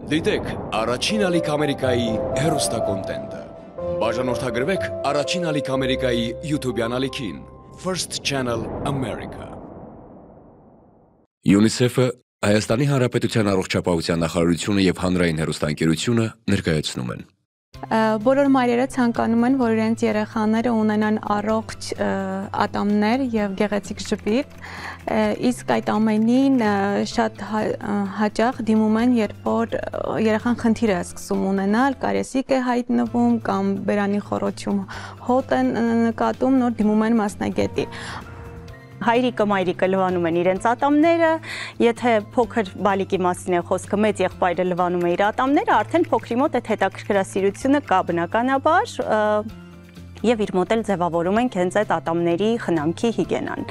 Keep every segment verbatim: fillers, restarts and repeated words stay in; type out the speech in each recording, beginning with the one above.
Դիտեք առաջին ալիք Ամերիկայի հեռուստակոնտենտը։ Բաժանորդագրվեք առաջին ալիք Ամերիկայի YouTube-յան ալիքին First Channel America։ ՅՈՒՆԻՍԵՖ-ը, Հայաստանի Հանրապետության առողջապահության նախարարությունը եւ հանրային հեռուստաընկերությունը ներկայացնում են։ Բոլոր մայրերը ցանկանում են, որ իրենց երեխաները ունենան առողջ ատամներ եւ գեղեցիկ ժպիտ, իսկ այդ ամենին շատ հաճախ դիմում են, երբ որ երեխան խնդիր է սկսում ունենալ, կարեսիկ է հայտնվում կամ բերանի խոռոչում հոտ են նկատում, նոր դիմում են մասնագետի։ Հայրիկը, մայրիկը լվանում են իրենց ատամները, եթե փոքր բալիկի մասին է խոսքը, մեծ եղբայրը լվանում է իր ատամները, արդեն փոքրի մոտ այդ հետաքրքրասիրությունը կա բնականաբար եւ իր մոտ էլ ձևավորում ենք հենց այդ ատամների խնամքի հիգիենան։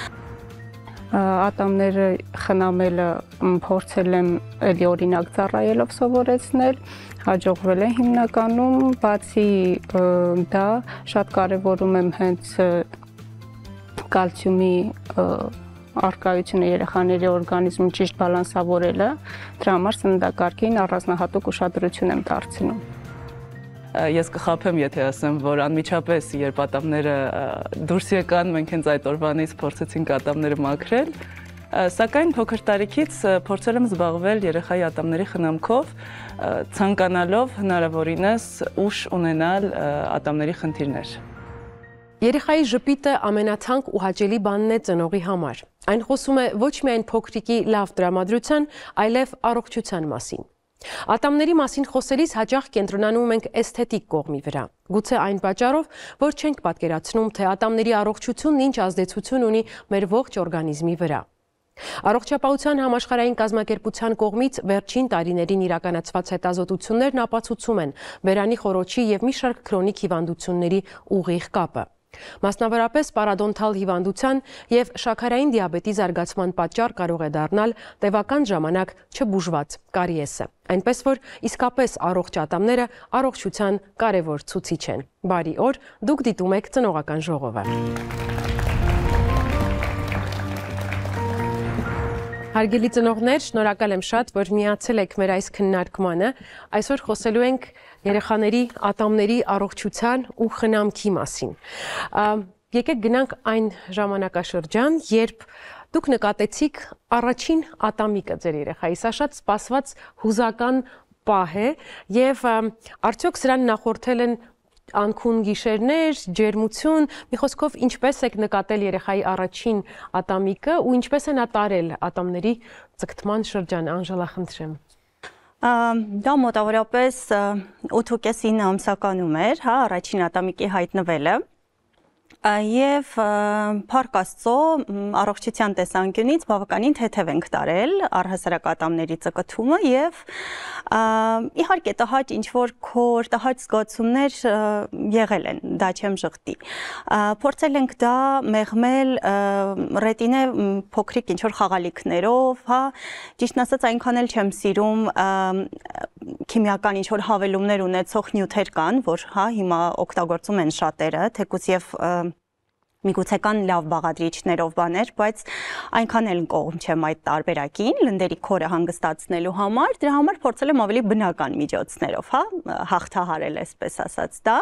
Ատամները խնամելը փորձել եմ էլի օրինակ ծառայելով սովորեցնել, հաջողվել է հիմնականում, բացի դա շատ կարևորում եմ հենց կալցիումի առկայությունը երեխաների օրգանիզմում ճիշտ բալանսավորելը, դրա համար սննդակարգին առանձնահատուկ ուշադրություն եմ դարձնում։ Ես կխաբեմ, եթե ասեմ, որ անմիջապես երբ ատամները դուրս եկան, մենք հենց այդ օրվանից փորձեցինք ատամները մաքրել, սակայն փոքր տարիքից փորձել եմ զբաղվել երեխայի ատամների խնամքով, ցանկանալով հնարավորինս ուշ ունենալ ատամների խնդիրներ։ Երեխայի ժպիտը ամենաթանկ ու հաճելի բանն է ծնողի համար։ Այն խոսում է ոչ միայն փոքրիկի լավ տրամադրության, այլև առողջության մասին։ Ատամների մասին խոսելիս հաճախ կենտրոնանում ենք էսթետիկ կողմի վրա։ Գուցե այն պատճառով, որ չենք պատկերացնում, թե ատամների առողջությունն ինչ ազդեցություն ունի մեր ողջ օրգանիզմի վրա։ Առողջապահության համաշխարհային կազմակերպության կողմից վերջին տարիներին իրականացված հետազոտություններն ապացուցում են բերանի խոռոչի եւ մի շարք քրոնիկ հիվանդությունների ուղիղ կապը։ Մասնավորապես պարադոնտալ հիվանդության եւ շաքարային դիաբետի զարգացման պատճառ կարող է դառնալ տևական ժամանակ չբուժված կարիեսը, այնպես որ իսկապես առողջ ատամները առողջության կարևոր ցուցիչ են։ Բարի օր, դուք դիտում եք Ծնողական ժողովը։ Հարգելի ծնողներ, շնորհակալ եմ շատ, որ միացել եք մեր այս քննարկմանը։ Այսօր խոսելու ենք երեխաների ատամների առողջության ու խնամքի մասին։ Եկեք գնանք այն ժամանակաշրջան, երբ դուք նկատեցիք առաջին ատամիկը ձեր երեխայի, սա շատ սպասված հուզական պահ է, եւ արդյոք սրան նախորդել են անքուն գիշերներ, ջերմություն, մի խոսքով ինչպես եք նկատել երեխայի առաջին ատամիկը ու ինչպես է նա տարել ատամների ձգտման շրջանը, Անժելա, խնդրեմ։ Դա մոտավորապես ութ.ինը ամսականում էր, հա, առաջին ատամիկի հայտնվելը, եւ փառք Աստծո առողջության տեսանկյունից բավականին թեթև ենք տարել առհասարակ ատամների ծկտումը եւ իհարկե տհաճ ինչ որ քոր, տհաճ զգացումներ եղել են, դա չեմ ժխտի։ Փորձել ենք դա մեղմել ռետինե փոքրիկ ինչ որ խաղալիքներով, հա, ճիշտն ասած այնքան էլ չեմ սիրում քիմիական ինչ որ հավելումներ ունեցող նյութեր կան, որ հա հիմա օգտագործում են շատերը, թեկուզ եւ միգուցե կան լավ բաղադրիչներով բաներ, բայց այնքան էլ կողմ չեմ այդ տարբերակին, լնդերի քորը հանգստացնելու համար, դրա համար փորձել եմ ավելի բնական միջոցներով, հա, հաղթահարել, այսպես ասած դա։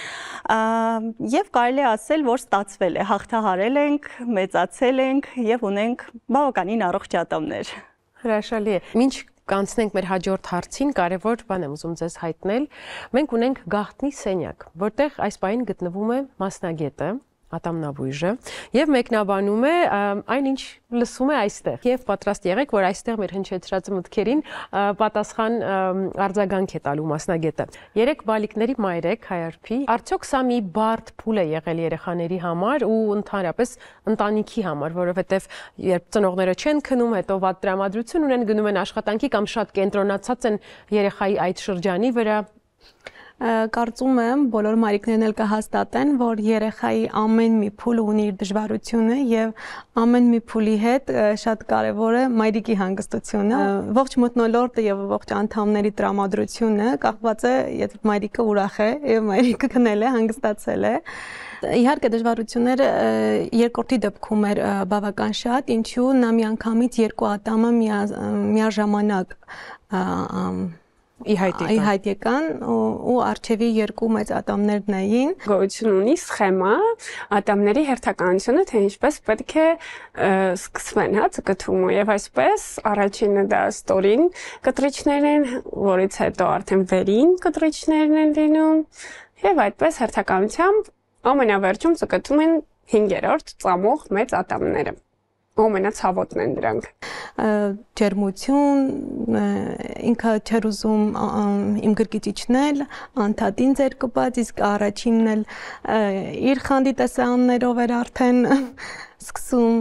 Եվ կարելի է ասել, որ ստացվել է, հաղթահարել ենք, մեծացել ենք եւ ունենք բավականին առողջ ատամներ։ Հրաշալի է։ Մինչ կանցնենք մեր հաջորդ հարցին, կարևոր բան եմ ուզում ձեզ հայտնել։ Մենք ունենք գաղտնի սենյակ, որտեղ այս պահին գտնվում է մասնագետը, ատամնաբույժը, եւ մեկնաբանում է այն, ինչ լսում է այստեղ։ Եվ պատրաստ եղեք, որ այստեղ մեր հնչեցրած մտքերին պատասխան արձագանք է տալու մասնագետը։ Երեք բալիկների մայր եք, հայարփի։ Արդյոք սա մի բարդ փուլ է եղել երեխաների համար ու ընդհանրապես ընտանիքի համար, որովհետեւ երբ ծնողները չեն քնում, հետո վատ տրամադրություն ունեն, գնում են աշխատանքի կամ շատ կենտրոնացած են երեխայի այդ շրջանի վրա։ Կարծում եմ, բոլոր մայրիկներն էլ կհաստատեն, որ երեխայի ամեն մի փուլ ունի իր դժվարությունը եւ ամեն մի փուլի հետ շատ կարեւոր է մայրիկի հանգստությունը։ Ողջ մթնոլորտը եւ ողջ անդամների տրամադրությունը կախված է, եթե մայրիկը ուրախ է եւ մայրիկը քնել է, հանգստացել է։ Իհարկե դժվարությունները երկրորդի դեպքում էր բավական շատ, ինչու նա միանգամից երկու ատամը միաժամանակ ի հայտ եկան։ ի հայտ եկան ու արչեւի երկու մեծ ատամներն էին։ Գոյություն ունի սխեմա ատամների հերթականությունը, թե ինչպես պետք է սկսվեն, հա, ցկտումը, եւ այսպես առաջինը դա ստորին կտրիչներն են, որից հետո արդեն վերին կտրիչներն են լինում, եւ այդպես հերթականությամբ ամենավերջում ցկտում են հինգերորդ ծամող մեծ ատամները։ Ամենացավոտն են դրանք։ Ջերմություն, ինքը չէր ուզում իմ գրկից իջնել, անդադին ձեր կպած, իսկ առաջինն էլ իր խանդի տեսարաններով էր արդեն սկսում։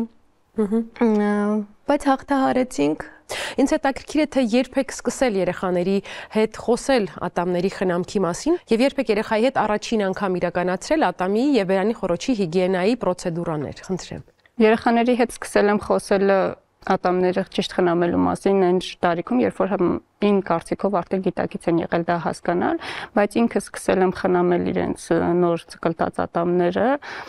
Բայց հաղթահարեցինք։ Ինձ հետաքրքիր է, թե երբեք սկսել երեխաների հետ խոսել ատամների խնամքի մասին եւ երբեք երեխայի հետ առաջին անգամ իրականացրել ատամի եւ բերանի խոռոչի հիգիենայի պրոցեդուրաներ։ Խնդրեմ։ Երեխաների հետ սկսել եմ խոսել ատամները ճիշտ խնամելու մասին այն տարիքում, երբ որ ին կարծիքով արդեն գիտակից են եղել դա հասկանալ, բայց ինքը սկսել եմ խնամել իրենց նոր ցկլտած ատամները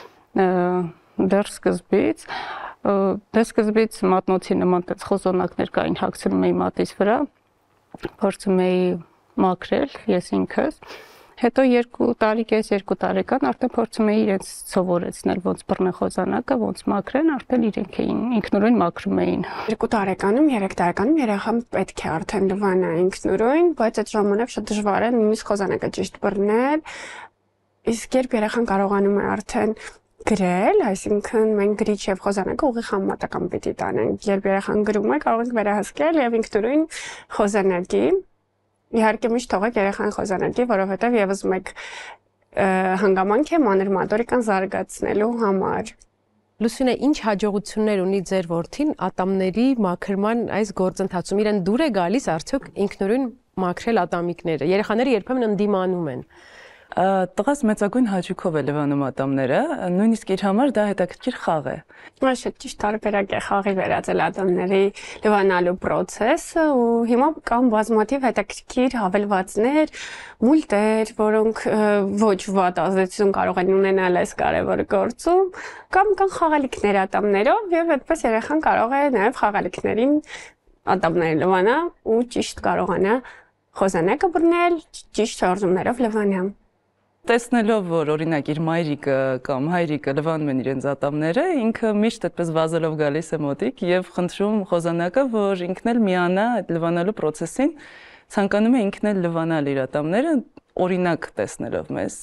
դեռ սկզբից։ Դե սկզբից մատնոցի նման տես խոզանակներ կային, հագցնում էի մատից վրա, փորձում էի մաքրել ես ինքս։ Հետո երկու տարի կես երկու տարեկան արդեն փորձում էի իրենց սովորեցնել ոնց բռնե խոզանակը, ոնց մաքրեն, արդեն իրենք էին ինքնուրույն մաքրում էին։ Երկու տարեկանում, երեք տարեկանում երեխան պետք է արդեն լվանա ինքնուրույն, բայց այդ ժամանակ շատ դժվար է նույնիսկ խոզանակը ճիշտ բռնել։ Իսկ երբ երեխան կարողանում է արդեն գրել, այսինքն մենք գրիչ եւ խոզանակը ուղիղ համեմատական պիտի տանենք։ Երբ երեխան գրում է, կարող ենք վերահսկել եւ ինքնուրույն խոզանակի Իհարկե միշտ թողեք երեխան խոզանակի, որովհետև եւս մեկ հանգամանք է մանր մոտորիկան զարգացնելու համար։ Լուսինե, ինչ հաջողություններ ունի ձեր որդին ատամների մաքրման այս գործընթացում։ Իրեն դուր է գալիս արդյոք ինքնուրույն մաքրել ատամիկները։ Երեխաները երբեմն ընդդիմանում են։ Տղաս մեծագույն հաճույքով է լվանում ատամները, նույնիսկ իր համար դա հետաքրքիր խաղ է։ Շատ ճիշտ տարբերակ է խաղի վերածել ատամների լվանալու process-ը ու հիմա կան բազմաթիվ հետաքրքիր հավելվածներ, մուլտեր, որոնք ոչ վատ ազդեցություն կարող են ունենալ այս կարևոր գործում, կամ կան խաղալիքներ ատամներով եւ այդպես երեխան կարող է նաեւ խաղալիքներին ատամները լվանա ու ճիշտ կարողանա խոզանակը բռնել, ճիշտ շարժումներով լվանա։ Տեսնելով, որ օրինակ իր մայրիկը կամ հայրիկը լվանում են իրենց ատամները, ինքը միշտ այդպես վազելով գալիս է մոտիկ եւ խնդրում խոզանակը, որ ինքն էլ միանա այդ լվանալու process-ին, ցանկանում է ինքն էլ լվանալ իր ատամները, օրինակ տեսնելով մեզ։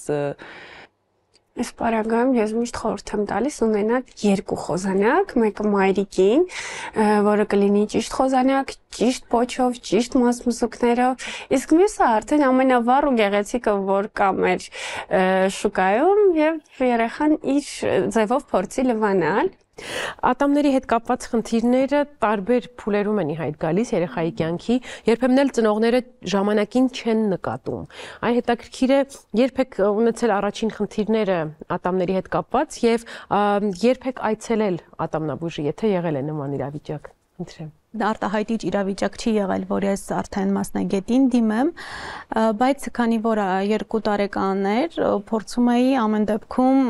Այս պարագայում ես միշտ խորհուրդ եմ տալիս ունենալ երկու խոզանակ, մեկը մայրիկին, որը կլինի ճիշտ խոզանակ, ճիշտ պոչով, ճիշտ մասմզուկներով, իսկ մյուսը արդեն ամենավառ ու գեղեցիկը, որ կա մեր շուկայում եւ երեխան իր ձևով փորձի լվանալ։ Ատամների հետ կապված խնդիրները տարբեր փուլերում են ի հայտ գալիս երեխայի կյանքի, երբեմն էլ ծնողները ժամանակին չեն նկատում։ Այն հետաքրքիր է երբեք ունեցել առաջին խնդիրները ատամների հետ կապված եւ երբեք այցելել ատամնաբույժի, եթե եղել է նման իրավիճակ։ Խնդրեմ։ Արտահայտիչ իրավիճակ չի եղել, որ ես արդեն մասնագետին դիմեմ, բայց քանի որ երկու տարեկան էր, փորձում էի ամեն դեպքում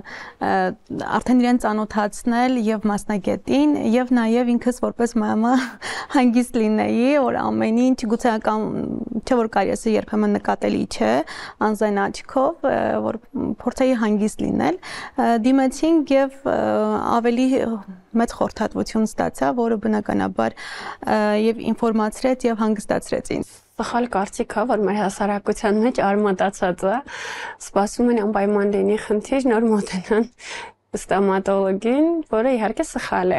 արդեն իրեն ծանոթացնել եւ մասնագետին եւ նաեւ ինքս որպես մամա հանգիստ լինեի, որ ամեն ինչ գուցե կամ չէ որ կարիեսը երբեմն նկատելի չէ, անզայն աչքով, որ փորձեի հանգիստ լինել, դիմեցինք եւ ավելի մեծ խորհրդատվություն ստացա, որը բնականաբար եւ ինֆորմացրեց եւ հանգստացրեց ինձ։ Սխալ կարծիքա, որ մեր հասարակության մեջ արմատացած է, սպասում են անպայման լինի խնդիր նոր մոտենան ստոմատոլոգին, որը իհարկե սխալ է։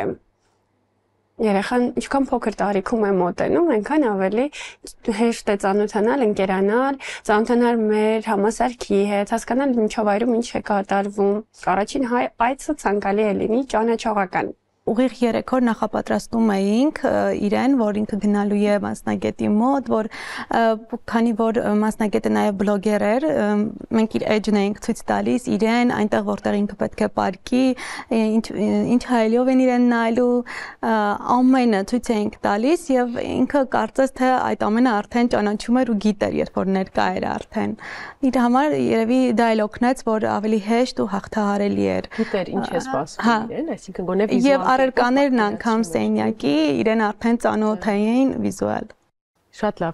Երեխան ինչքան փոքր տարիքում է մոտենում, այնքան ավելի հեշտ է ծանոթանալ, ընկերանալ, ծանոթանալ մեր համասարքի հետ, հասկանալ միջավայրում ինչ է կատարվում։ Առաջին այցը ցանկալի է լինի ճանաչողական։ Ուղիղ երեք օր նախապատրաստում էինք իրեն, որ ինքը գնալու է մասնագետի մոտ, որ քանի որ մասնագետը նաև բլոգեր էր, մենք իր էջն էինք ցույց տալիս իրեն, այնտեղ որտեղ ինքը պետք է պարկի, ինչ ինչ հայելիով են իրեն նայելու, ամենը ցույց էինք տալիս եւ ինքը կարծես թե այդ ամենը արդեն ճանաչում էր ու գիտեր, երբ որ ներկա էր արդեն։ Իր համար երևի դա էլ օգնեց, որ ավելի հեշտ ու հաղթահարելի էր։ Գիտեր ինչ է սպասվում իրեն, այսինքն գոնե վիզուալ Առերկաներն անգամ սենյակի իրեն արդեն ծանոթ էին վիզուալ։ Շատ լավ։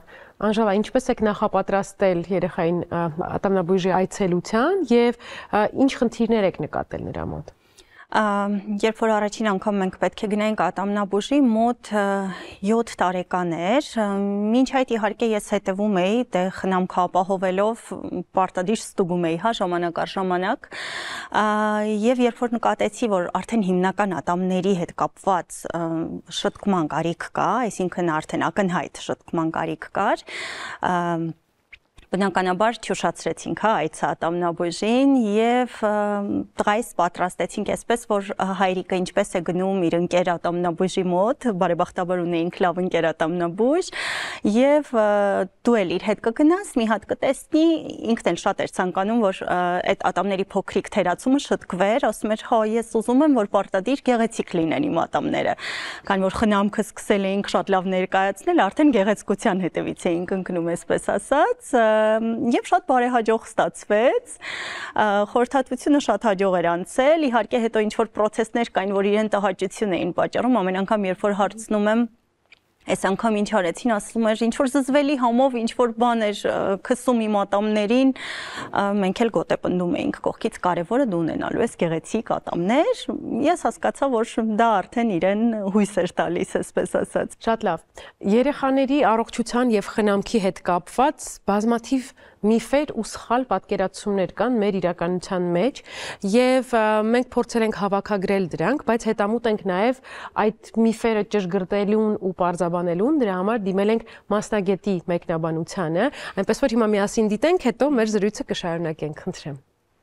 Անժելա, ինչպես եք նախապատրաստել երեխային ատամնաբույժի այցելության եւ ինչ խնդիրներ եք նկատել նրա մոտ։ Երբ որ առաջին անգամ մենք պետք է գնայինք ատամնաբույժի, մոտ յոթ տարեկան էր, մինչ այդ իհարկե ես հետևում էի, դե խնամքը ապահովելով պարտադիր ստուգում էի, հա, ժամանակ առ ժամանակ, եւ երբ որ նկատեցի, որ արդեն հիմնական ատամների հետ կապված շտկման կարիք կա, այսինքն արդեն ակնհայտ շտկման կարիք կար, բնականաբար չուշացրեցինք, հա, այդ ատամնաբույժին եւ տղայիս պատրաստեցինք այսպես, որ հայրիկը ինչպես է գնում իր ընկեր ատամնաբույժի մոտ, բարեբախտաբար ունեինք լավ ընկեր ատամնաբույժ եւ դու էլ իր հետ կգնաս, մի հատ կտեսնի, ինքն էլ շատ էր ցանկանում, որ այդ ատամների փոքրիկ թերացումը շտկվեր, ասում էր, հա, ես ուզում եմ, որ պարտադիր գեղեցիկ լինեն իմ ատամները, քանի որ խնամքը սկսել էինք շատ լավ ներկայացնել, արդեն գեղեցկության հետևից էինք ընկնում, այսպես ասած, եւ շատ բարեհաջող ստացվեց, խորհրդատվությունը շատ հաջող էր անցել, իհարկե հետո ինչ որ process-ներ կային, որ իրեն տհաճություն էին պատճառում, ամեն անգամ երբ որ հարցնում եմ այս անգամ ինչ արեցին, ասում էր, ինչ որ զզվելի համով, ինչ որ բան էր քսում իմ ատամներին, մենք էլ գոտեպնդում էինք, կողքից կարևորը դու ունենալու ես գեղեցիկ ատամներ, ես հասկացա, որ դա արդեն իրեն հույս էր տալիս, այսպես ասած։ Շատ լավ։ Երեխաների առողջության եւ խնամքի հետ կապված բազմաթիվ միֆեր ու սխալ պատկերացումներ կան մեր իրականության մեջ եւ մենք փորձել ենք հավաքագրել դրանք, բայց հետամուտ ենք նաեւ այդ միֆերը ճշգրտելուն ու պարզաբանելուն, դրա համար դիմել ենք մասնագետի մեկնաբանությանը, այնպես որ հիմա միասին դիտենք, հետո մեր զրույցը կշարունակենք, խնդրեմ։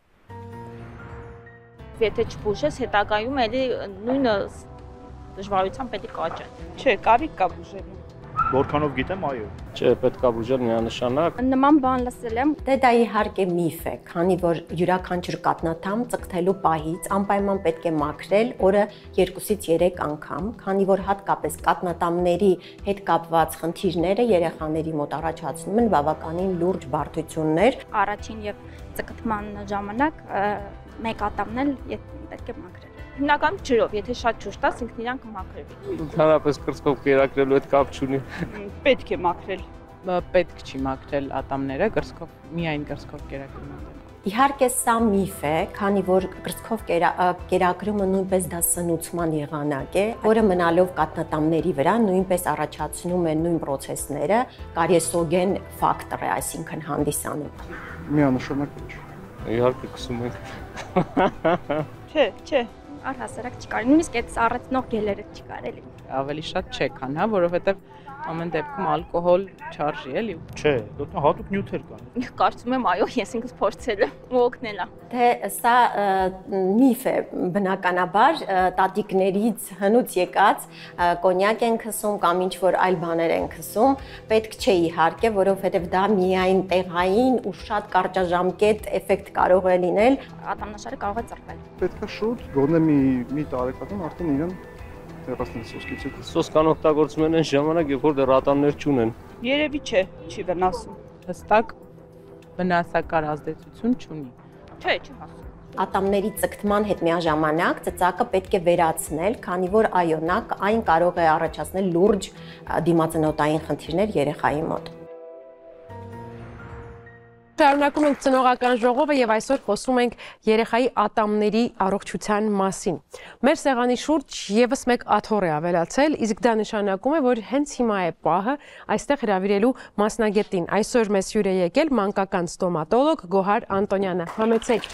Եթե չբուժես, հետագայում էլի նույնը դժվարությամբ պետք է աճեն։ Չէ, կարիք կա բուժելու։ Որքանով գիտեմ, այո։ Չէ, պետք է բուժել միանշանակ։ Նման բան լսել եմ։ Դե դա իհարկե միֆ է, քանի որ յուրաքանչյուր կաթնաթամ ծկթելու պահից անպայման պետք է մաքրել օրը երկուսից երեք անգամ, քանի որ հատկապես կաթնատամների հետ կապված խնդիրները երեխաների մոտ առաջացնում են բավականին լուրջ բարդություններ։ Առաջին եւ ծկտման ժամանակ մեկ ատամն էլ պետք է մաքրել։ Հիմնականում ջրով, եթե շատ ջուր տաս, ինքն իրան կմաքրվի։ Ընդհանրապես կրծքով կերակրելու հետ կապ չունի։ Պետք է մաքրել։ Պետք չի մաքրել ատամները, կրծքով միայն կրծքով կերակրում։ Իհարկե սա միֆ է, քանի որ կրծքով կերակրումը նույնպես դա սնուցման եղանակ է, որը մնալով կաթնատամների վրա նույնպես առաջացնում է նույն process-ները, կարիեսոգեն ֆակտոր է, այսինքն հանդիսանում։ Միանշանակ չէ։ Իհարկե կսում ենք։ Չէ, չէ։ Առհասարակ չկար, նույնիսկ այդ սառեցնող գելերը չկար էլի։ Ավելի շատ չէ, քան, հա, որովհետև ամեն դեպքում ալկոհոլ չարժի էլի։ Չէ, դա հատուկ նյութեր կան։ Կարծում եմ, այո, ես ինքս փորձել եմ ու օգնել եմ։ Թե սա միֆ է, բնականաբար տատիկներից հնուց եկած կոնյակ են քսում կամ ինչ որ այլ բաներ են քսում, պետք չէ իհարկե, որովհետև դա միայն տեղային ու շատ կարճաժամկետ էֆեկտ կարող է լինել։ Ատամնաշարը կարող է ծռվել։ Պետք է շուտ, գոնե մի մի տարեկանում արդեն իրեն հեռացնել սոսկից։ Սոսկան օգտագործում են այն ժամանակ, երբ որ դեռ ատամներ չունեն։ Երևի չէ, չի վնասում։ Հստակ վնասակար ազդեցություն չունի։ Չէ, չի հասնում։ Ատամների ծկտման հետ միաժամանակ ծծակը պետք է վերացնել, քանի որ այո, նա այն կարող է առաջացնել լուրջ դիմացնոտային խնդիրներ երեխայի մոտ։ Շարունակում ենք ծնողական ժողովը եւ այսօր խոսում ենք երեխայի ատամների առողջության մասին։ Մեր սեղանի շուրջ եւս մեկ աթոռ է ավելացել, իսկ դա նշանակում է, որ հենց հիմա է պահը այստեղ հրավիրելու մասնագետին։ Այսօր մեզ հյուր է եկել մանկական ստոմատոլոգ Գոհար Անտոնյանը։ Համեցեք։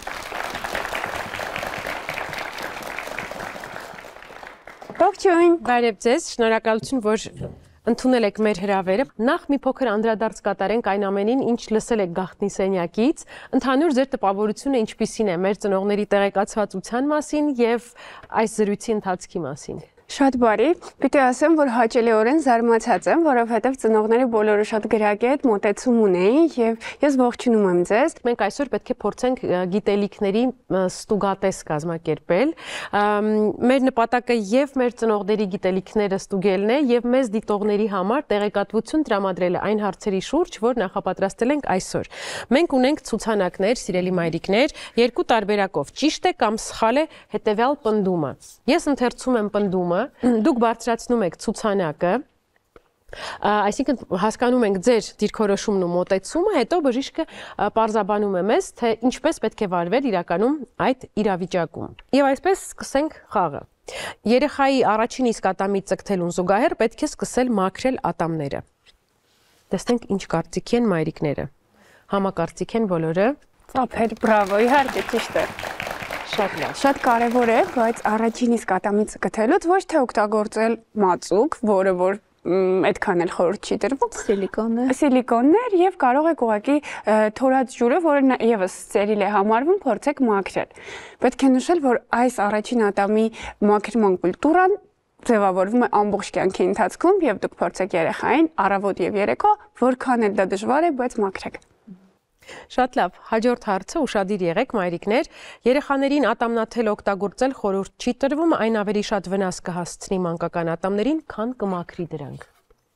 Ողջույն։ Բարև ձեզ, շնորհակալություն, որ ընդունել եք մեր հրավերը։ Նախ մի փոքր անդրադարձ կատարենք այն ամենին, ինչ լսել եք գաղտնի սենյակից։ Ընդհանուր ձեր տպավորությունը ինչպիսին է մեր ծնողների տեղեկացվածության մասին եւ այս զրույցի ընթացքի մասին։ Շատ բարի, պիտի ասեմ, որ հաճելիորեն զարմացած եմ, որովհետև ծնողները բոլորը շատ գրագետ մոտեցում ունեին եւ ես ողջունում եմ ձեզ։ Մենք այսօր պետք է փորձենք գիտելիքների ստուգատես կազմակերպել։ Մեր նպատակը եւ մեր ծնողների գիտելիքները ստուգելն է եւ մեզ դիտողների համար տեղեկատվություն տրամադրելը այն հարցերի շուրջ, որ նախապատրաստել ենք այսօր։ Մենք ունենք ցուցանակներ, սիրելի մայրիկներ, երկու տարբերակով՝ ճիշտ է կամ սխալ է հետեւյալ պնդումը։ Ես ընթերցում եմ պնդումը, դուք բարձրացնում եք ցուցանակը, Այսինքն հասկանում ենք ձեր դիրքորոշումն ու մոտեցումը, հետո բժիշկը պարզաբանում է մեզ, թե ինչպես պետք է վարվել իրականում այդ իրավիճակում։ Եվ այսպես սկսենք խաղը։ Երեխայի առաջին իսկ ատամից ցկթելուն զուգահեռ պետք է սկսել մաքրել ատամները։ Տեսնենք ինչ կարծիք են մայրիկները։ Համակարծիք են բոլորը։ Ծափեր, բրավո, իհարկե ճիշտ է։ Շատ լավ։ Շատ կարևոր է, բայց առաջին իսկ ատամից ցկթելուց ոչ թե օգտագործել մածուկ, որը որ այդքան էլ խորհուրդ չի տրվում, սիլիկոններ, սիլիկոններ եւ կարող եք ուղղակի թորած ջուրը, որը եւս ստերիլ է համարվում, փորձեք մաքրել։ Պետք է նշել, որ այս առաջին ատամի մաքրման կուլտուրան ձևավորվում է ամբողջ կյանքի ընթացքում եւ դուք փորձեք երեխային առավոտ եւ երեկո, որքան էլ դա դժվար է, բայց մաքրեք։ Շատ լավ, հաջորդ հարցը ուշադիր եղեք մայրիկներ, երեխաներին ատամնաթել օգտագործել խորհուրդ չի տրվում, այն ավելի շատ վնաս կհասցնի մանկական ատամներին, քան կմաքրի դրանք։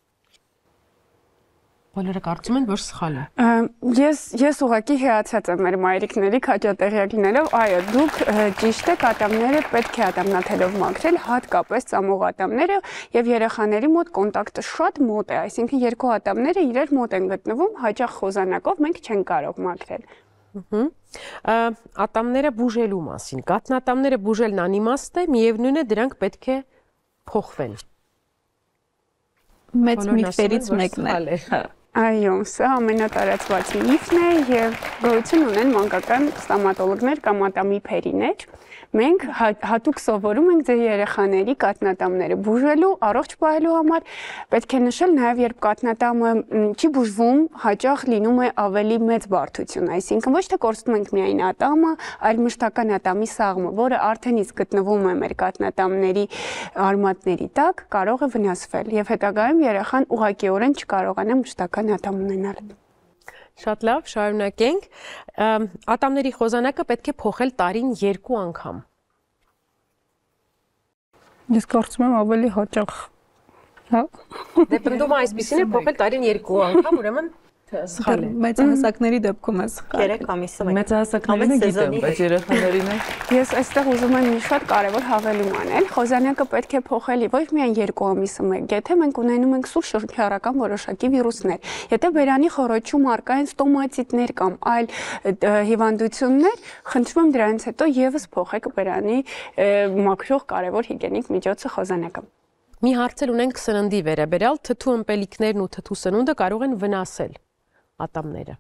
Բոլորը կարծում են, որ սխալ է։ Ես ես ուղղակի հիացած եմ մեր մայրիկների քաջատեղյակ լինելով, այո, դուք ճիշտ եք, ատամները պետք է ատամնաթելով մաքրել, հատկապես ծամող ատամները եւ երեխաների մոտ կոնտակտը շատ մոտ է, այսինքն երկու ատամները իրար մոտ են գտնվում, հաճախ խոզանակով մենք չենք կարող մաքրել։ Ատամները բուժելու մասին, կաթնատամները բուժելն անիմաստ է, միևնույն է դրանք պետք է փոխվեն։ Մեծ միֆերից մեկն է։ Այո, սա ամենատարածված միֆն է եւ գոյություն ունեն մանկական ստոմատոլոգներ կամ ատամիփերիներ։ Մենք հատուկ սովորում ենք ձեր երեխաների կաթնատամները բուժելու, առողջ պահելու համար։ Պետք է նշել նաեւ, երբ կաթնատամը չի բուժվում, հաճախ լինում է ավելի մեծ բարդություն, այսինքն ոչ թե կորցնում ենք միայն ատամը, այլ մշտական ատամի սաղմը, որը արդեն իսկ գտնվում է մեր կաթնատամների արմատների տակ, կարող է վնասվել եւ հետագայում երեխան ուղղակիորեն չկարողանա մշտական ատամ ունենալ։ Շատ լավ, շարունակենք։ Ատամների խոզանակը պետք է փոխել տարին երկու անգամ։ Ես կարծում եմ ավելի հաճախ։ Հա։ Դե պնդում այսպեսին է փոխել տարին երկու անգամ, ուրեմն սխալ է։ Մեծահասակների դեպքում է սխալ։ երեք ամիսը։ Մեծահասակներինը գիտեմ, բայց երեխաներին է։ Ես այստեղ ուզում եմ մի շատ կարևոր հավելում անել։ Խոզանակը պետք է փոխել ոչ միայն երկու ամիսը մեկ, եթե մենք ունենում ենք սուր շրջարական որոշակի վիրուսներ, եթե բերանի խոռոչում առկա են ստոմատիտներ կամ այլ հիվանդություններ, խնդրում եմ դրանից հետո եւս փոխեք բերանի մաքրող կարևոր հիգիենիկ միջոցը խոզանակը։ Մի հարց էլ ունենք սննդի վերաբերյալ, թթու ըմպելիքներն ու թթու սնունդը կարող են վնասել ատամները։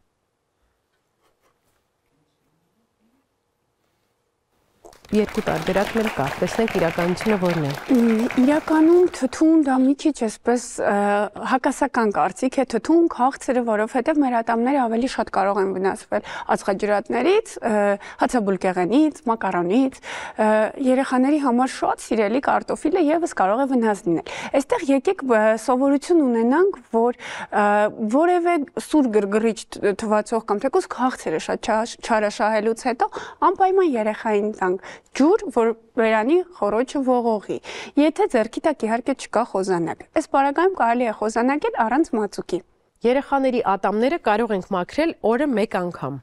Երկու տարբերակներ կա, տեսնենք իրականությունը որն է։ Իրականում թթուն դա մի քիչ էսպես հակասական կարծիք է, թթուն քաղցրը, որովհետև մեր ատամները ավելի շատ կարող են վնասվել ածխաջրատներից, հացաբուլկեղենից, մակարոնից, երեխաների համար շատ սիրելի կարտոֆիլը եւս կարող է վնաս լինել։ Այստեղ եկեք սովորություն ունենանք, որ որևէ սուր գրգռիչ թվացող կամ թեկուզ քաղցրը շատ չարաշահելուց հետո անպայման երեխային տանք ջուր, որ բերանի խոռոչը ողողի։ Եթե ձեռքի տակ իհարկե չկա խոզանակ։ Այս պարագայում կարելի է խոզանակել առանց մածուկի։ Երեխաների ատամները կարող ենք մաքրել օրը մեկ անգամ։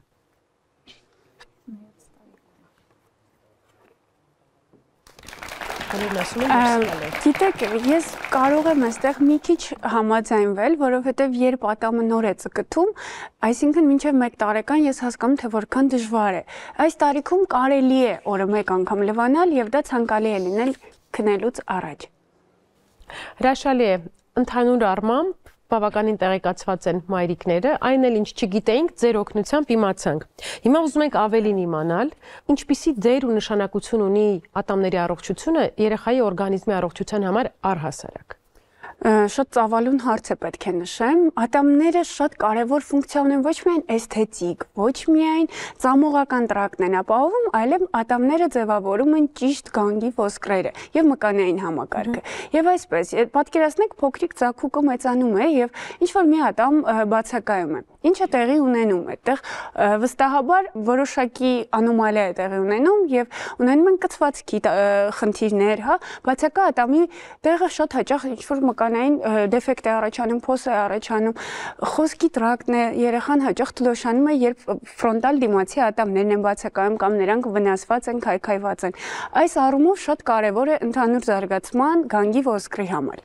Գիտեք, ես կարող եմ այստեղ մի քիչ համաձայնվել, որովհետև երբ ատամը նոր է ցկտում, այսինքն մինչև մեկ տարեկան ես հասկանում թե որքան դժվար է։ Այս տարիքում կարելի է օրը մեկ անգամ լվանալ եւ դա ցանկալի է լինել քնելուց առաջ։ Հրաշալի է, ընդհանուր առմամբ բավականին տեղեկացված են մայրիկները, այն էլ ինչ չգիտեինք, ձեր օգնությամբ իմացանք։ Հիմա ուզում ենք ավելին իմանալ, ինչպիսի դեր ու նշանակություն ունի ատամների առողջությունը երեխայի օրգանիզմի առողջության համար առհասարակ։ Շատ ծավալուն հարց է պետք է նշեմ, ատամները շատ կարևոր ֆունկցիա ունեն ոչ միայն էսթետիկ, ոչ միայն ծամողական տրակտն են ապահովում, այլև ատամները ձևավորում են ճիշտ գանգի ոսկրերը եւ մկանային համակարգը։ Եվ այսպես, պատկերացնեք փոքրիկ ձագուկը մեծանում է եւ ինչ որ մի ատամ բացակայում է։ Ինչը տեղի ունենում է, այդտեղ վստահաբար որոշակի անոմալիա է տեղի ունենում եւ ունենում են կցվածքի խնդիրներ, հա, բացակա ատամի տեղը շատ հաճախ ինչ որ մկանային դեֆեկտ է առաջանում, փոս է առաջանում, խոսքի տրակտն է, երեխան հաճախ թլոշանում է, երբ ֆրոնտալ դիմացի ատամներն են բացակայում կամ նրանք վնասված են, քայքայված են։ Այս առումով շատ կարևոր է ընդհանուր զարգացման գանգի ոսկրի համար։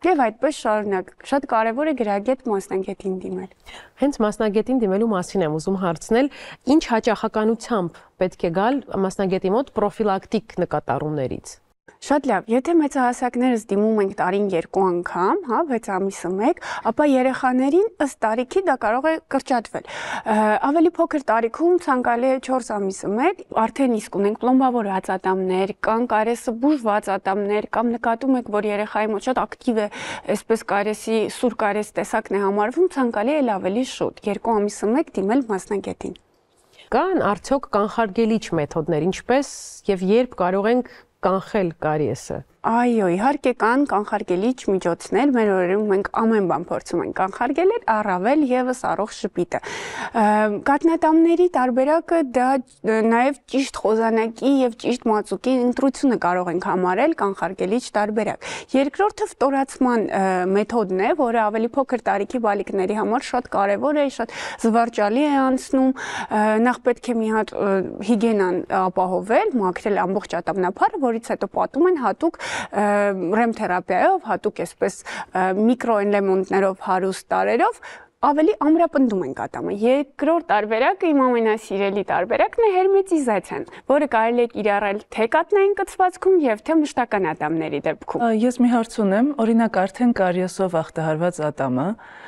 Եվ այդպես շարունակ։ Շատ կարևոր է գրագետ մասնագետին դիմել։ Հենց մասնագետին դիմելու մասին եմ ուզում հարցնել, ինչ հաճախականությամբ պետք է գալ մասնագետի մոտ պրոֆիլակտիկ նկատառումներից։ Շատ լավ, եթե մեծահասակներս դիմում ենք տարին երկու անգամ, հա, վեց ամիսը մեկ, ապա երեխաներին ըստ տարիքի դա կարող է կրճատվել։ Ավելի փոքր տարիքում ցանկալի է չորս ամիսը մեկ, արդեն իսկ ունենք պլոմբավոր ածատամներ, կան կարեսը բուժված ատամներ, կամ նկատում եք, որ երեխայի մոտ շատ ակտիվ է, այսպես կարեսի սուր կարես տեսակն է համարվում, ցանկալի է ավելի շուտ, երկու ամիսը մեկ դիմել մասնագետին։ Կան արդյոք կանխարգելիչ մեթոդներ, ինչպես եւ երբ կարող ենք կանխել կարիեսը։ Այո, իհարկե կան կանխարգելիչ միջոցներ, մեր օրերում մենք ամեն բան փորձում ենք կանխարգել, առավել եւս առողջ շպիտը։ Կաթնատամների տարբերակը դա նաեւ ճիշտ խոզանակի եւ ճիշտ մածուկի ընտրությունը կարող ենք համարել կանխարգելիչ տարբերակ։ Երկրորդը ֆտորացման մեթոդն է, որը ավելի փոքր տարիքի բալիկների համար շատ կարեւոր է, շատ զվարճալի է անցնում։ Նախ պետք է մի հատ հիգիենան ապահովել, մաքրել ամբողջ ատամնափարը, որից հետո պատում են հատուկ ռեմ թերապիայով, հատուկ այսպես միկրոէլեմենտներով հարուստ տարերով ավելի ամրապնդում ենք ատամը։ Երկրորդ տարբերակը իմ ամենասիրելի տարբերակն է հերմետիզացիան, որը կարելի է կիրառել թե կաթնային կցվածքում եւ թե մշտական ատամների դեպքում։ Ես մի հարց ունեմ, օրինակ արդեն կարիեսով ախտահարված ատամը,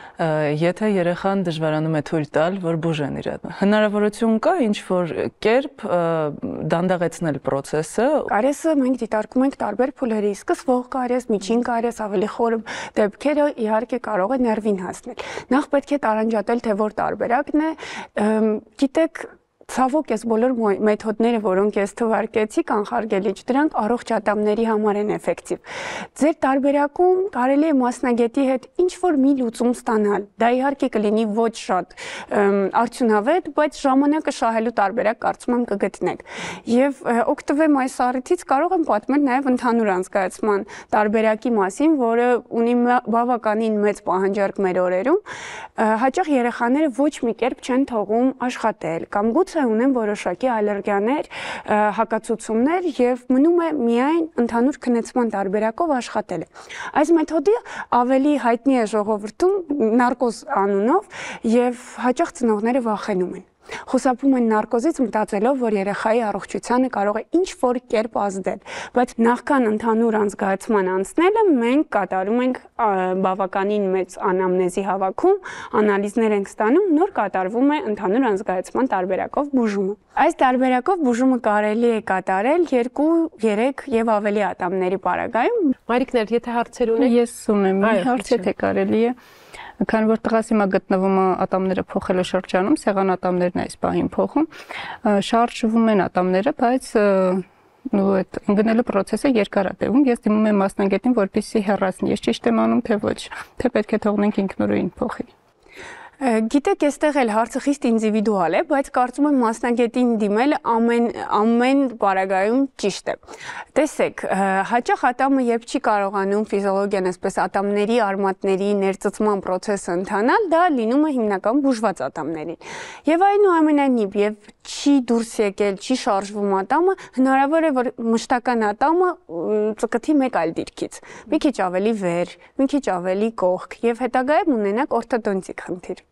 եթե երեխան դժվարանում է թույլ տալ, որ բուժեն իրեն, հնարավորություն կա ինչ-որ կերպ դանդաղեցնել process-ը։ Կարիեսը մենք դիտարկում ենք տարբեր փուլերի, սկսվող կարիես, միջին կարիես, ավելի խոր դեպքերը իհարկե կարող է ներվին հասնել։ Նախ պետք է տարանջատել, թե որ տարբերակն է, գիտեք, ցավոք այս բոլոր մեթոդները, որոնք ես թվարկեցի, կանխարգելիչ, դրանք առողջ ատամների համար են էֆեկտիվ։ Ձեր տարբերակում կարելի է մասնագետի հետ ինչ-որ մի լուծում ստանալ։ Դա իհարկե կլինի ոչ շատ արդյունավետ, բայց ժամանակը շահելու տարբերակ կարծում եմ կգտնեք։ Եվ օգտվեմ այս առիթից, կարող եմ պատմել նաև ընդհանուր անցկացման տարբերակի մասին, որը ունի բավականին մեծ պահանջարկ մեր օրերում։ Հաճախ երեխաները ոչ մի կերպ չեն թողում աշխատել կամ գուցե ունեն որոշակի ալերգիաներ, հակացություններ եւ մնում է միայն ընդհանուր քնեցման տարբերակով աշխատելը։ Այս մեթոդը ավելի հայտնի է ժողովրդում նարկոզ անունով եւ հաճախ ծնողները վախենում են։ Խոսապում են նարկոզից մտածելով, որ երեխայի առողջությանը կարող է ինչ-որ կերպ ազդել, բայց նախքան ընդհանուր անցկացման անցնելը մենք կատարում ենք բավականին մեծ անամնեզի հավաքում, անալիզներ ենք ստանում, նոր կատարվում է ընդհանուր անցկացման տարբերակով բուժումը։ Այս տարբերակով բուժումը կարելի է կատարել երկու, երեք եւ ավելի ատամների պարագայում։ Մարիկներ, եթե հարցեր ունեք, ես ունեմ մի հարց, եթե կարելի է։ Քանի որ տղաս հիմա գտնվում է ատամները փոխելու շրջանում, սեղան ատամներն այս պահին փոխում, շարժվում են ատամները, բայց ու այդ ընկնելու process-ը երկար է տևում։ Ես դիմում եմ մասնագետին, որպեսզի հեռացնի։ Ես ճիշտ եմ անում, թե ոչ, թե պետք է թողնենք ինքնուրույն փոխի։ Գիտեք, այստեղ էլ հարցը խիստ ինդիվիդուալ է, բայց կարծում եմ մասնագետին դիմելը ամեն ամեն պարագայում ճիշտ է։ Տեսեք, հաճախ ատամը երբ չի կարողանում ֆիզիոլոգիան, այսպես ատամների արմատների ներծծման process-ը ընթանալ, դա լինում է հիմնական բուժված ատամներին։ Եվ այնուամենայնիվ, եւ չի դուրս եկել, չի շարժվում ատամը, հնարավոր է, որ մշտական ատամը ծկթի մեկ այլ դիրքից, մի քիչ ավելի վեր, մի քիչ ավելի կողք եւ հետագայում ունենաք օրթոդոնտիկ խնդիր։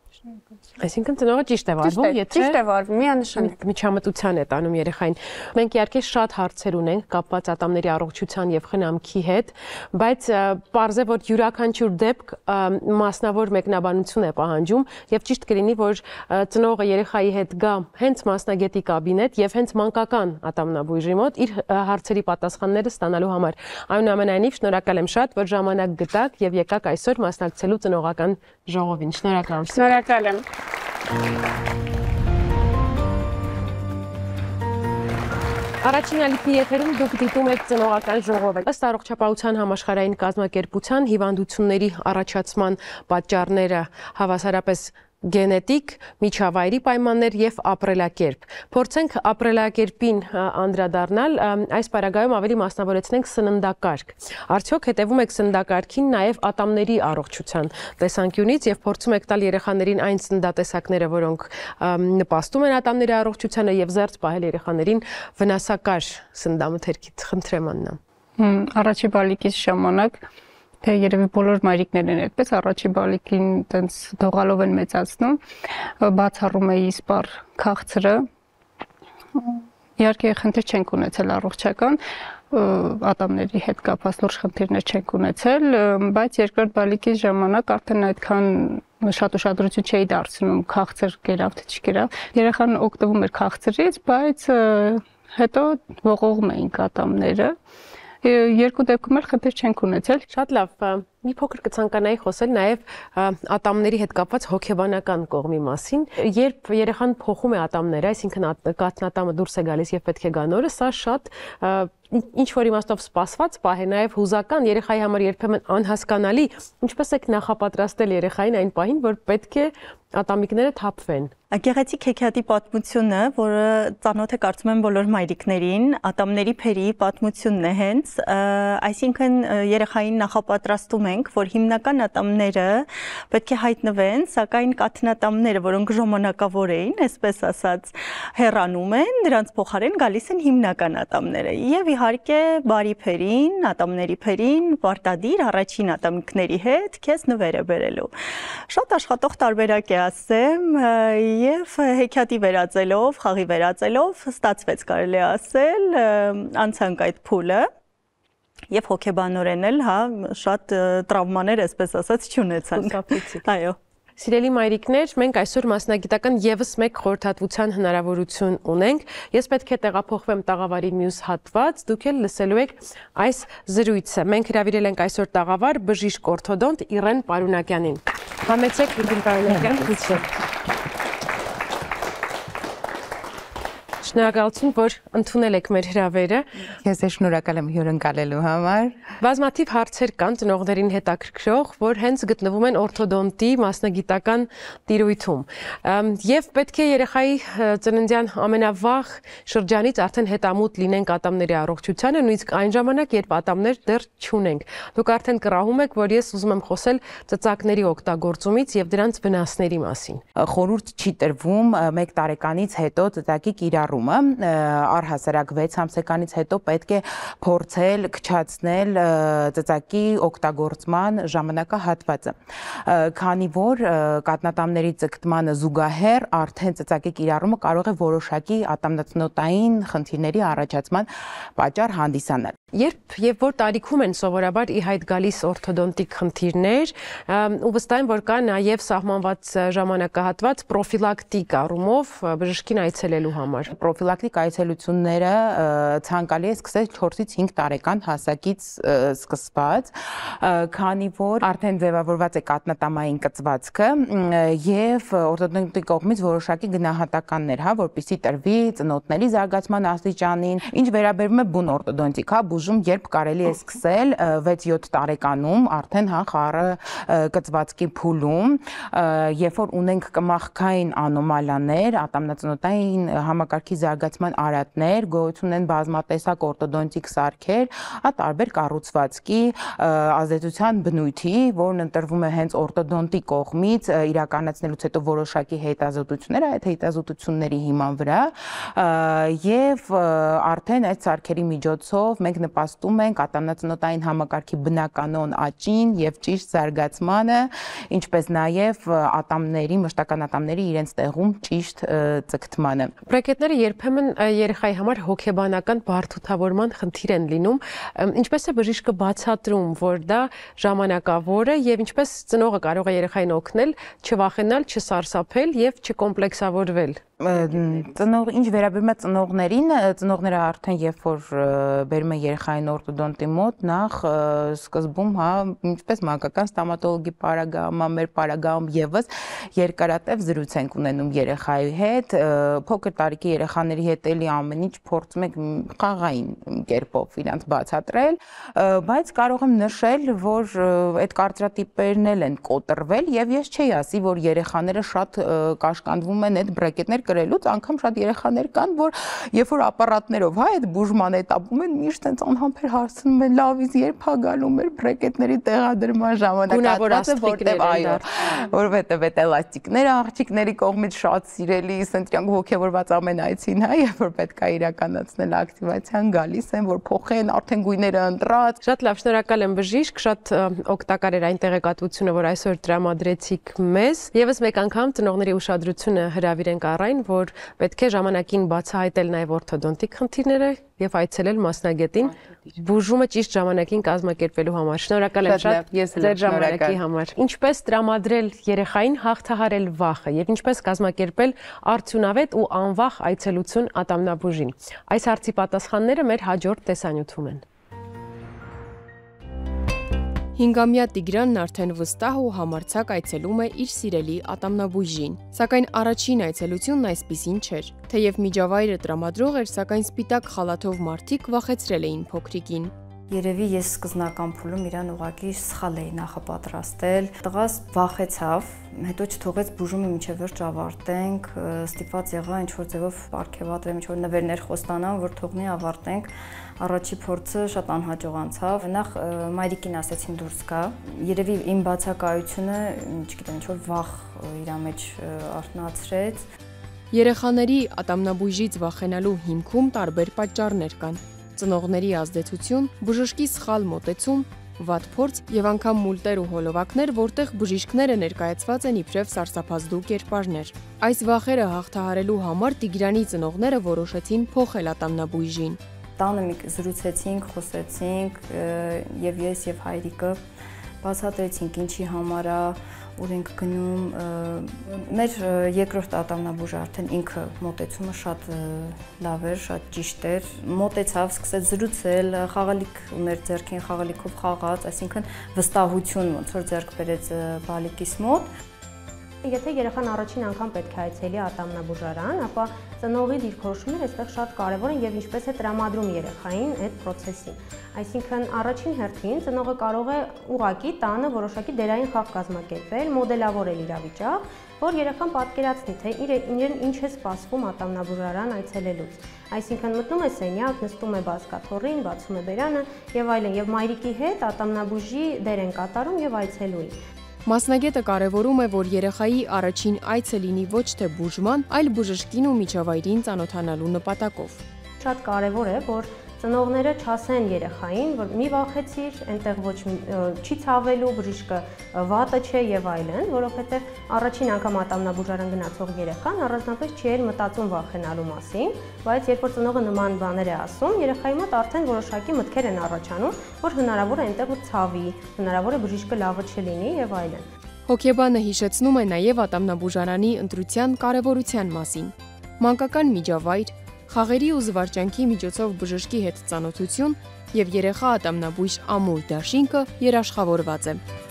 Այսինքն ծնողը ճիշտ է վարվում, եթե ճիշտ է վարվում, միանշանակ միջամտության է տանում երեխային։ Մենք իհարկե շատ հարցեր ունենք կապված ատամների առողջության եւ խնամքի հետ, բայց պարզ է, որ յուրաքանչյուր դեպք մասնավոր մեկնաբանություն է պահանջում եւ ճիշտ կլինի, որ ծնողը երեխայի հետ գա հենց մասնագետի կաբինետ եւ հենց մանկական ատամնաբույժի մոտ իր հարցերի պատասխանները ստանալու համար։ Այնուամենայնիվ շնորհակալ եմ շատ, որ ժամանակ գտաք եւ եկաք այսօր մասնակցելու ծնողական ժողովին։ Շնորհակալություն։ Շնորհակալ եմ։ Առաջին ալիքի եթերում դուք դիտում եք ծնողական ժողովը։ Ըստ առողջապահության համաշխարհային կազմակերպության հիվանդությունների առաջացման պատճառները հավասարապես գենետիկ, միջավայրի պայմաններ եւ ապրելակերպ։ Փորձենք ապրելակերպին անդրադառնալ, այս պարագայում ավելի մասնավորեցնենք սննդակարգ։ Արդյոք հետևում եք սննդակարգին նաեւ ատամների առողջության տեսանկյունից եւ փորձում եք տալ երեխաներին այն սննդատեսակները, որոնք նպաստում են ատամների առողջությանը եւ զերծ պահել երեխաներին վնասակար սննդամթերքից։ Խնդրեմ Աննա։ Առաջի բալիկից ժամանակ թե երևի բոլոր մայրիկներն են այդպես առաջի բալիկին տենց դողալով են մեծացնում, բացառում էի սպառ քաղցրը։ Իհարկե խնդիր չենք ունեցել առողջական, ատամների հետ կապված լուրջ խնդիրներ չենք ունեցել, բայց երկրորդ բալիկի ժամանակ արդեն այդքան շատ ուշադրություն չէի դարձնում քաղցր կերավ թե չկերավ։ Երեխան օգտվում էր քաղցրից, բայց հետո ողողում էինք ատամները։ Երկու դեպքում էլ խնդիր չենք ունեցել։ Շատ լավ, մի փոքր կցանկանայի խոսել նաև ատամների հետ կապված հոգեբանական կողմի մասին։ Երբ երեխան փոխում է ատամները, այսինքն կաթնատամը դուրս է գալիս եւ պետք է գա նորը, սա շատ ինչ որ իմաստով սպասված պահ է, նաև հուզական, երեխայի համար երբեմն անհասկանալի, ինչպես եք նախապատրաստել երեխային այն պահին, որ պետք է ատամիկները թափվեն։ Գեղեցիկ հեքիաթի պատմությունը, որը ծանոթ է կարծում եմ բոլոր մայրիկներին, ատամների փերի պատմությունն է հենց, այսինքն երեխային նախապատրաստում ենք, որ հիմնական ատամները պետք է հայտնվեն, սակայն կաթնատամները, որոնք ժամանակավոր էին, այսպես ասած, հեռանում են, դրանց փոխարեն գալիս են հիմնական ատամները։ Եվ իհարկե բարի փերին, ատամների փերին, պարտադիր առաջին ատամիկների հետ քեզ նվեր է բերելու։ Շատ աշխատող տարբերակ է ասեմ, եւ հեքիաթի վերածելով, խաղի վերածելով ստացվեց կարելի է ասել, անցանք այդ փուլը եւ հոգեբանորեն էլ, հա, շատ տրավմաներ, այսպես ասած, չունեցանք։ Այո։ Սիրելի մայրիկներ, մենք այսօր մասնագիտական եւս մեկ խորհրդատվության հնարավորություն ունենք։ Ես պետք է տեղափոխվեմ տաղավարի մյուս հատված, դուք էլ լսելու եք այս զրույցը։ Մենք հրավիրել ենք այսօր տաղավար բժիշկ օրթոդոնտ Իրեն Պարունակյանին։ Համեցեք Իրեն Պարունակյան։ Շնորհակալություն, որ ընդունել եք մեր հրավերը։ Ես էլ շնորհակալ եմ հյուրընկալելու համար։ Բազմաթիվ հարցեր կան ծնողներին հետաքրքրող, որ հենց գտնվում են օրթոդոնտի մասնագիտական տիրույթում։ Եվ պետք է երեխայի ծննդյան ամենավաղ շրջանից արդեն հետամուտ լինենք ատամների առողջությանը, նույնիսկ այն ժամանակ, երբ ատամներ դեռ չունենք։ Դուք արդեն կռահում եք, որ ես ուզում եմ խոսել ծծակների օգտագործումից եւ դրանց վնասների մասին։ Խորհուրդ չի տրվում մեկ տարեկանից հետո ծծակի կիրառումը, առհասարակ վեց ամսեկանից հետո պետք է փորձել քչացնել ծծակի օգտագործման ժամանակահատվածը, քանի որ կաթնատամների ձգտմանը զուգահեռ արդեն ծծակի կիրառումը կարող է որոշակի ատամնացնոտային խնդիրների առաջացման պատճառ հանդիսանալ։ Երբ եւ որ տարիքում են սովորաբար ի հայտ գալիս օրթոդոնտիկ խնդիրներ, ու վստահ եմ, որ կա նաեւ սահմանված ժամանակահատված պրոֆիլակտիկ առումով բժշկին այցելելու համար։ Պրոֆիլակտիկ այցելությունները ցանկալի է սկսել չորսից հինգ տարեկան հասակից սկսված, քանի որ արդեն ձևավորված է կաթնատամային կծվածքը եւ օրթոդոնտի կողմից որոշակի գնահատականներ, հա, որպեսզի տրվի ծնոտների զարգացման աստիճանին, ինչ վերաբերում է բուն օրթոդոնտիկ, հա, բուժում երբ կարելի է սկսել վեց-յոթ տարեկանում արդեն, հա, խառը կծվածքի փուլում, երբ որ ունենք կմախքային անոմալիաներ, ատամնացնոտային համակարգի զարգացման արատներ, գոյություն են բազմատեսակ օրթոդոնտիկ սարքեր, հա, տարբեր կառուցվածքի ազդեցության բնույթի, որն ընտրվում է հենց օրթոդոնտի կողմից իրականացնելուց հետո որոշակի հետազոտություններ, այդ հետազոտությունների հիման վրա, եւ արդեն այդ սարքերի միջոցով մենք նպաստում ենք ատամնացնոտային համակարգի բնականոն աճին եւ ճիշտ զարգացմանը, ինչպես նաեւ ատամների, մշտական ատամների իրենց տեղում ճիշտ ձգտմանը։ Բրակետները երբեմն երեխայի համար հոգեբանական բարդությունավորման խնդիր են լինում, ինչպես է բժիշկը բացատրում, որ դա ժամանակավոր է եւ ինչպես ծնողը կարող է երեխային օգնել չվախենալ, չսարսափել եւ չկոմպլեքսավորվել։ Ծնող ինչ վերաբերում է ծնողներին, ծնողները արդեն երբ որ բերում են երեխային օրթոդոնտի մոտ, նախ սկզբում, հա, ինչպես մանկական ստոմատոլոգի պարագայում, մեր պարագայում եւս երկարատև զրույց ենք ունենում երեխայի հետ, փոքր տարիքի երեխաների հետ էլի ամեն ինչ փորձում ենք խաղային կերպով իրանց բացատրել, բայց կարող եմ նշել, որ այդ կարծրատիպերն էլ են կոտրվել եւ ես չէի ասի, որ երեխաները շատ կաշկանդվում են այդ բրակետներ կրելուց անգամ շատ երեխաներ կան, որ երբ որ ապարատներով, հա, այդ բուժման էտապում են, միշտ այնց անհամբեր հարցնում են, լավ, իսկ երբ է գալու մեր բրեկետների տեղադրման ժամանակ, հատված է, որտեղ այո, որովհետև այդ էլաստիկները աղջիկների կողմից շատ սիրելի, սենտրիանգ ողջավորված ամեն այցին, հա, երբ որ պետք է իրականացնել ակտիվացիան, գալիս են, որ փոխեն արդեն գույները ընտրած։ Շատ լավ, շնորհակալ եմ բժիշկ, շատ օգտակար էր այն տեղեկատվությունը, որ այսօր տրամադրեցիք մեզ։ Եվս մեկ անգամ ծնողների ուշադրությունը հրավիրենք առայն, որ պետք է ժամանակին բացահայտել նաև օրթոդոնտիկ խնդիրները եւ այցելել մասնագետին բուժումը ճիշտ ժամանակին կազմակերպելու համար։ Շնորհակալ եմ շատ ձեր ժամանակի համար։ Ինչպես տրամադրել երեխային հաղթահարել վախը եւ ինչպես կազմակերպել արդյունավետ ու անվախ այցելություն ատամնաբուժին։ Այս հարցի պատասխանները մեր հաջորդ տեսանյութում են։ Հինգամյա Տիգրանն արդեն վստահ ու համարձակ այցելում է իր սիրելի ատամնաբույժին։ Սակայն առաջին այցելությունն այսպիսին չէր։ Թեև միջավայրը տրամադրող էր, սակայն սպիտակ խալաթով մարդիկ վախեցրել էին փոքրիկին։ Երևի ես սկզբնական փուլում իրան ուղղակի սխալ էի նախապատրաստել։ Տղաս վախեցավ, հետո չթողեց բուժումը մինչև վերջ ավարտենք, ստիպված եղա ինչ-որ ձևով պարգևատրեմ, ինչ-որ նվերներ խոստանամ, որ թողնի ավարտենք։ Առաջի փորձը շատ անհաջող անցավ։ Նախ մայրիկին ասեցին դուրս գա։ Երևի իմ բացակայությունը, չգիտեմ, ինչ-որ վախ իր մեջ արթնացրեց։ Երեխաների ատամնաբույժից վախենալու հիմքում տարբեր պատճառներ կան։ Ծնողների ազդեցություն, բժշկի սխալ մոտեցում, վատ փորձ եւ անգամ մուլտեր ու հոլովակներ, որտեղ բժիշկները ներկայացված են իբրև սարսափազդու կերպարներ։ Այս վախերը հաղթահարելու համար Տիգրանի ծնողները որոշեցին փոխել ատամնաբույժին։ Տանը մի զրուցեցինք, խոսեցինք եւ ես եւ հայրիկը բացատրեցինք ինչի համար է, ուր ենք գնում։ Մեր երկրորդ ատամնաբույժը արդեն ինքը մոտեցումը շատ լավ էր, շատ ճիշտ էր։ Մոտեցավ, սկսեց զրուցել, խաղալիք ուներ ձեռքին, խաղալիքով խաղաց, այսինքն վստահություն ոնց որ ձեռք բերեց բալիկիս մոտ։ Եթե երեխան առաջին անգամ պետք է այցելի ատամնաբուժարան, ապա ծնողի դիրքորոշումները այստեղ շատ կարևոր են եւ ինչպես է տրամադրում երեխային այդ process-ին։ Այսինքն առաջին հերթին ծնողը կարող է ուղակի տանը որոշակի դերային խաղ կազմակերպել, մոդելավորել իրավիճակ, որ երեխան պատկերացնի, թե իրեն ինչ է սպասվում ատամնաբուժարան այցելելուց։ Այսինքն մտնում է սենյակ, նստում է բազկաթոռին, բացում է բերանը եւ այլն, եւ մայրիկի հետ ատամնաբուժի դեր են կատարում եւ այցելուի։ Մասնագետը կարևորում է, որ երեխայի առաջին այցը լինի ոչ թե բուժման, այլ բժշկին ու միջավայրին ծանոթանալու նպատակով։ Շատ կարևոր է, որ ծնողները չասեն երեխային, որ մի վախեցիր, այնտեղ ոչ չի ցավելու, բժիշկը վատը չէ եւ այլն, որովհետեւ առաջին անգամ ատամնաբուժարան գնացող երեխան առանձնապես չի էլ մտածում վախենալու մասին, բայց երբ որ ծնողը նման բաներ է ասում, երեխայի մոտ արդեն որոշակի մտքեր են առաջանում, որ հնարավոր է այնտեղ ցավի, հնարավոր է բժիշկը լավը չլինի եւ այլն։ Հոգեբանը հիշեցնում է նաև ատամնաբուժարանի ընտրության կարևորության մասին։ Մանկական միջավայր, խաղերի ու զվարճանքի միջոցով բժշկի հետ ծանոթություն եւ երեխա ատամնաբույժ ամուր դաշինքը երաշխավորված է։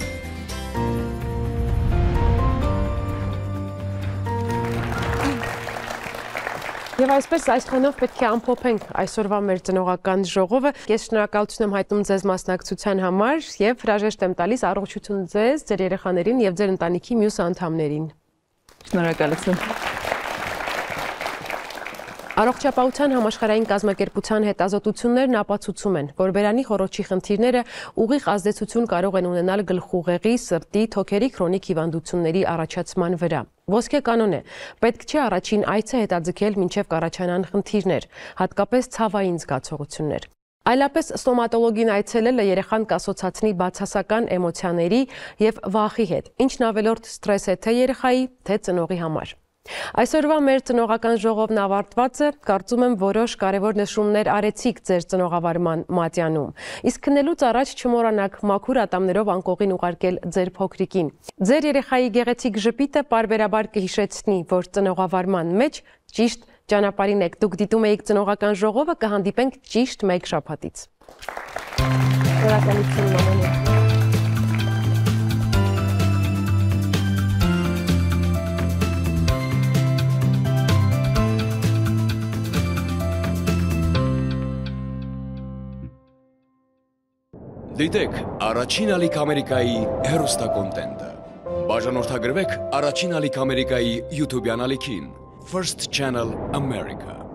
Եվ այսպես այս տոնով պետք է ամփոփենք այսօրվա մեր ծնողական ժողովը։ Ես շնորհակալություն եմ հայտնում ձեզ մասնակցության համար եւ հրաժեշտ եմ տալիս առողջություն ձեզ, ձեր երեխաներին եւ ձեր ընտանիքի մյուս անդամներին։ Շնորհակալություն։ Առողջապահության համաշխարհային կազմակերպության հետազոտություններն ապացուցում են, որ բերանի խոռոչի խնդիրները ուղիղ ազդեցություն կարող են ունենալ գլխուղեղի, սրտի, թոքերի քրոնիկ հիվանդությունների առաջացման վրա։ Ոսկե կանոն է, պետք չէ առաջին այցը հետաձգել մինչև կառաջանան խնդիրներ, հատկապես ցավային զգացողություններ։ Այլապես ստոմատոլոգին այցելելը երեխան կասոցացնի բացասական էմոցիաների եւ վախի հետ, ինչն ավելորդ ստրես է թե երեխայի, թե ծնողի համար։ Այսօրվա մեր ծնողական ժողովն ավարտված է, կարծում եմ որոշ կարևոր նշումներ արեցիք ձեր ծնողավարման մատյանում։ Իսկ քննելուց առաջ չմոռանաք մաքուր ատամներով անկողին ուղարկել ձեր փոքրիկին։ Ձեր երեխայի գեղեցիկ ժպիտը պարբերաբար կհիշեցնի, որ ծնողավարման մեջ ճիշտ ճանապարհին եք։ Դուք դիտում եք ծնողական ժողովը, կհանդիպենք ճիշտ մեկ շաբաթից։ Շնորհակալություն մամա։ Դիտեք առաջին ալիք Ամերիկայի հեռուստակոնտենտը։ Բաժանորդագրվեք առաջին ալիք Ամերիկայի YouTube-յան ալիքին First Channel America